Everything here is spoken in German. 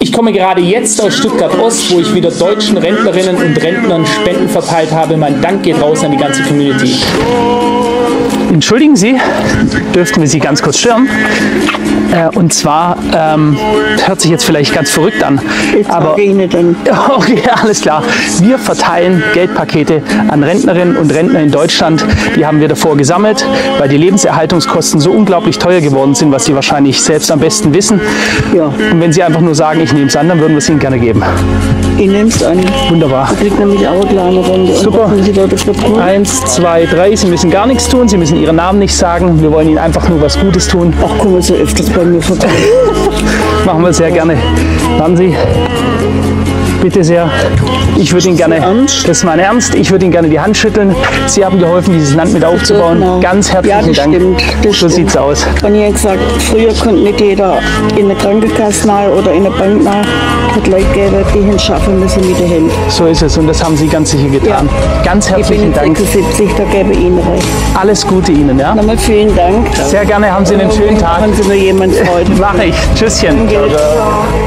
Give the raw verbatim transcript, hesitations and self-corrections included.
Ich komme gerade jetzt aus Stuttgart-Ost, wo ich wieder deutschen Rentnerinnen und Rentnern Spenden verteilt habe. Mein Dank geht raus an die ganze Community. Entschuldigen Sie, dürften wir Sie ganz kurz stören? Äh, und zwar, ähm, hört sich jetzt vielleicht ganz verrückt an, aber okay, alles klar. Wir verteilen Geldpakete an Rentnerinnen und Rentner in Deutschland. Die haben wir davor gesammelt, weil die Lebenserhaltungskosten so unglaublich teuer geworden sind, was Sie wahrscheinlich selbst am besten wissen. Ja. Und wenn Sie einfach nur sagen, ich nehme es an, dann würden wir es Ihnen gerne geben. Ich nehme es an. Wunderbar. Ich kriege nämlich auch eine kleine Runde. Super. Eins, zwei, drei. Sie müssen gar nichts tun. Sie müssen Ihren Namen nicht sagen. Wir wollen Ihnen einfach nur was Gutes tun. Ach, kommen Sie öfters bei mir vorbei. Machen wir sehr gerne. Warten Sie. Bitte sehr. Ich würde Ihnen gerne, das ist mein Ernst, ich würde Ihnen gerne die Hand schütteln. Sie haben geholfen, dieses Land mit aufzubauen. Genau. Ganz herzlichen ja, das Dank. Stimmt, das so stimmt. sieht's aus. Und ihr habt gesagt, früher konnte nicht jeder in eine Krankenkasse nahe oder in eine Bank nahe. Hat Leute gegeben, die hin schaffen müssen mit den Händen. So ist es und das haben Sie ganz sicher getan. Ja. Ganz herzlichen ich bin Dank. sechsundsiebzig, da gebe ich Ihnen recht. Alles Gute Ihnen, ja? Nochmal vielen Dank. Sehr gerne, haben Sie einen schönen Tag. Machen Sie mir jemand Freude. Mach ich. Tschüsschen. Ciao, ciao.